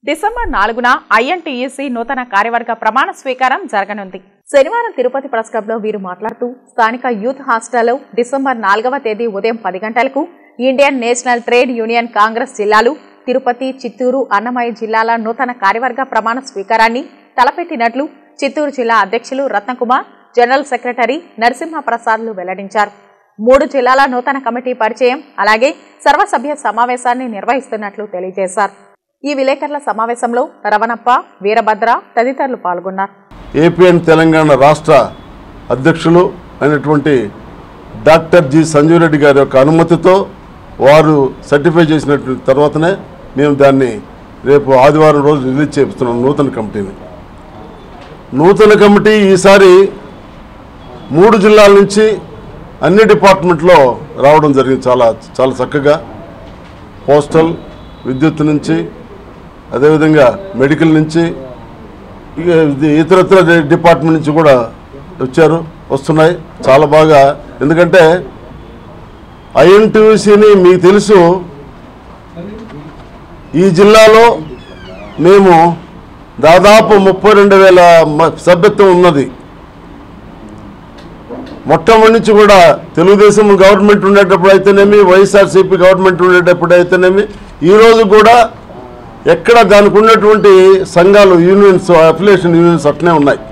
December 4న INTUC నూతన కార్యవర్గ ప్రమాణ స్వీకారం జరగనుంది. శనివారం తిరుపతి ప్రెస్ క్లబ్లో వీరు మాట్లాడుతూ స్థానిక యూత్ హాస్టల్లో డిసెంబర్ 4వ తేదీ ఉదయం 10 గంటలకు Indian national trade union congress జిల్లాలు, తిరుపతి, చిత్తూరు, అన్నమయ్య జిల్లాల నూతన కార్యవర్గ ప్రమాణ స్వీకారాన్ని తలపెట్టినట్లు చిత్తూరు జిల్లా అధ్యక్షులు రత్నకుమార్, జనరల్ సెక్రటరీ నరసింహప్రసాద్లు వెల్లడించారు. 3 జిల్లాల నూతన కమిటీ పరిచయం, అలాగే సర్వసభ్య సమావేశాన్ని నిర్వహిస్తున్నట్లు తెలియజేశారు. ఈ విలేకరుల సమావేశంలో రవణప్ప, వీరభద్ర తదితరులు పాల్గొన్నారు. ఏపీ అండ్ తెలంగాణ రాష్ట్ర అధ్యక్షులు అయినటువంటి డాక్టర్ జి సంజీవ్ రెడ్డి గారి యొక్క అనుమతితో వారు సర్టిఫై చేసినటువంటి తర్వాతనే మేము దాన్ని రేపు ఆదివారం రోజు రిలీజ్ చేస్తున్నాం. నూతన కమిటీ ఈసారి 3 జిల్లాల నుంచి అన్ని డిపార్ట్మెంట్లో రావడం జరిగింది. చాలా చక్కగా పోస్టల్, విద్యుత్ నుంచి, అదేవిధంగా మెడికల్ నుంచి, ఇతరత్ర డిపార్ట్మెంట్ నుంచి కూడా వస్తున్నాయి. చాలా బాగా, ఎందుకంటే ఐఎన్టీయూసీని మీకు తెలుసు, ఈ జిల్లాలో మేము దాదాపు 32,000 సభ్యత్వం ఉన్నది. మొట్టమొదటి నుంచి కూడా తెలుగుదేశం గవర్నమెంట్ ఉండేటప్పుడు అయితేనేమి, వైఎస్ఆర్సీపీ గవర్నమెంట్ ఉండేటప్పుడు అయితేనేమి, ఈరోజు కూడా ఎక్కడ దానికి ఉన్నటువంటి సంఘాలు, యూనియన్స్, అఫిలియేషన్ యూనియన్స్ అట్నే ఉన్నాయి.